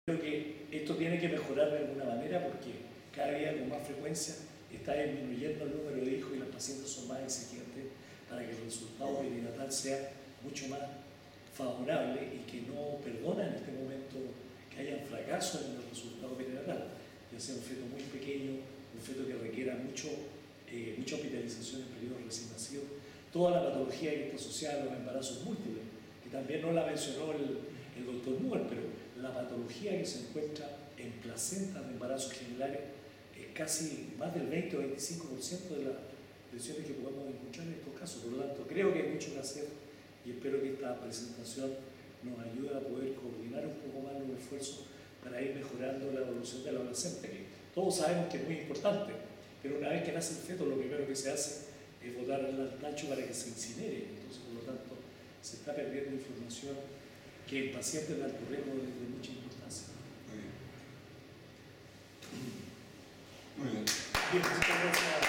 Creo que esto tiene que mejorar de alguna manera porque cada día con más frecuencia está disminuyendo el número de hijos y las pacientes son más exigentes para que el resultado perinatal sea mucho más favorable y que no perdona en este momento que haya un fracaso en el resultado perinatal, ya sea un feto muy pequeño, un feto que requiera mucha hospitalización en periodos recién nacidos, toda la patología que está asociada a los embarazos múltiples, que también no la mencionó el doctor Moore, pero la patología que se encuentra en placentas de embarazos genitales es casi más del 20 o 25% de las lesiones que podemos encontrar en estos casos. Por lo tanto, creo que hay mucho que hacer y espero que esta presentación nos ayude a poder coordinar un poco más los esfuerzos para ir mejorando la evolución del adolescente, que todos sabemos que es muy importante, pero una vez que nace el feto, lo primero que se hace es botar al tacho para que se incinere. Entonces, por lo tanto, se está perdiendo información que el paciente de alto riesgo es de mucha importancia. Muy bien. Bien, muchas gracias.